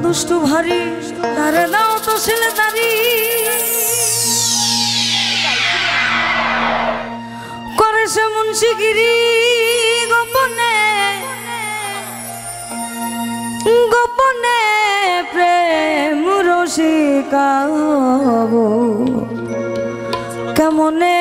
দুষ্টু ভারী তারে দাও তো ছেলেদারি করে সে মুন্সিগিরি গোপনে গোপনে প্রেম রসিকাবো কেমনে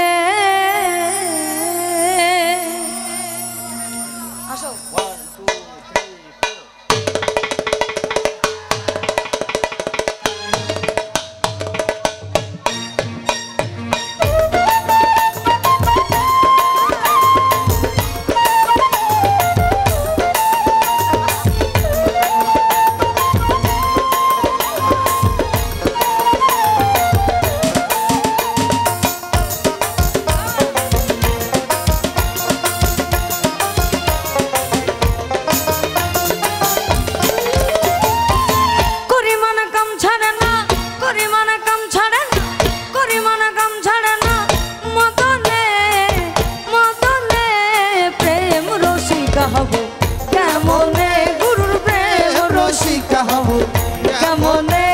কেমনে গুরুর প্রেম রসিকা হব কেমনে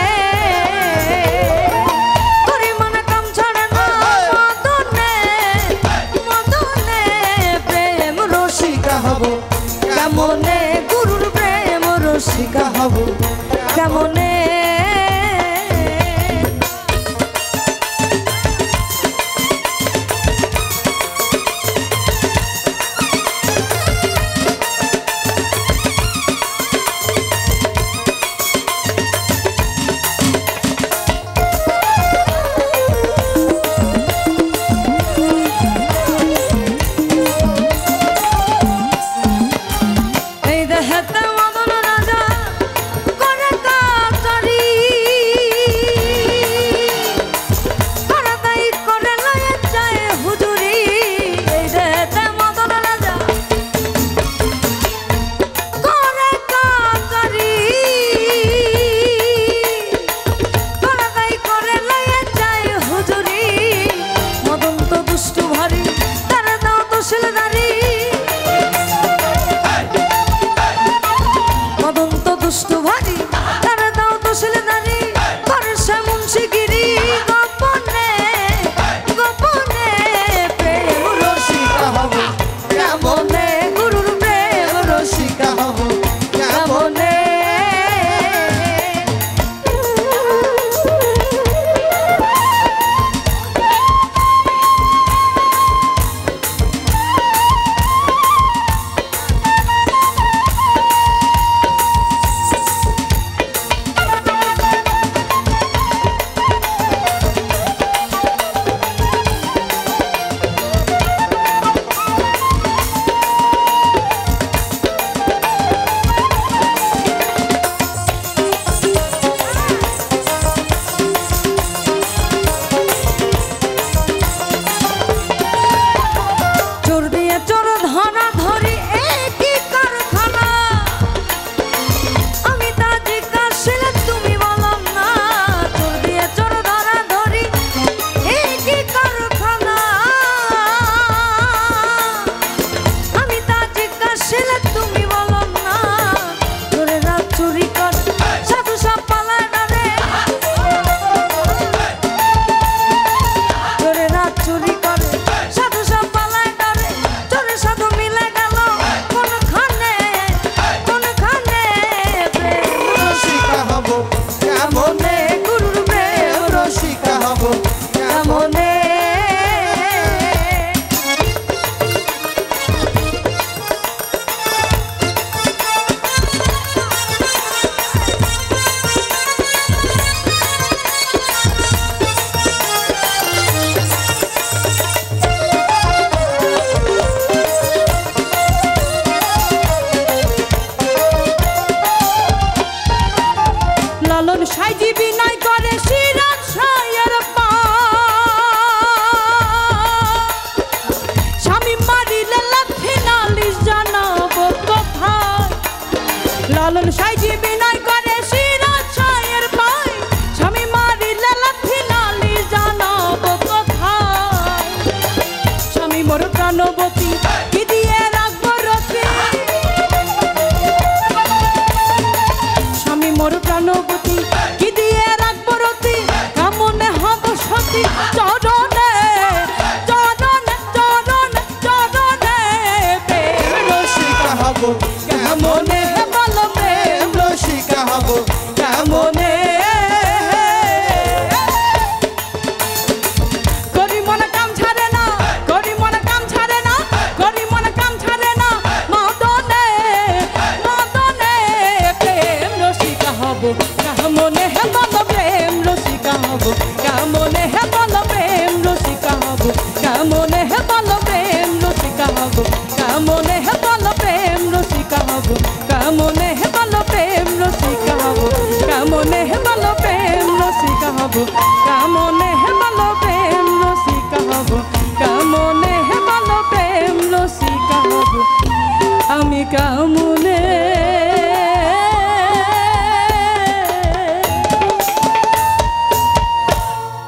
করে মনে কাম ছাড়ে না মদনে মদনে প্রেম রসিকা হব কেমনে গুরুর প্রেম রসিকা হব কেমনে লালন সাইজি বিনয় করে সিরাজ শাহের পায় স্বামী মারিলে লাথি নালি জানাবো কোথায় স্বামী মোর প্রাণবতী কি দিয়ে রাখবো রতি স্বামী বসি চরণে চরণে চরণে চরণে প্রেম রসিকা হব কেমনে বল প্রেম রসিকা হব কেমনে করি মনে কাম ছাড়ে না করি মনে কাম ছাড়ে না করি মনে কাম ছাড়ে না মদনে মদনে প্রেম রসিকা হব কেমনে বল প্রেম রসিকা হব কেমনে বল প্রেম রসিকা হব কেমনে বল প্রেম রসিকা হব কেমনে বল প্রেম রসিকা হব কেমনে বল প্রেম রসিকা হব কেমনে বল প্রেম রসিকা হব কেমনে বল প্রেম রসিকা হব কেমনে বল প্রেম রসিকা হব আমি কেমন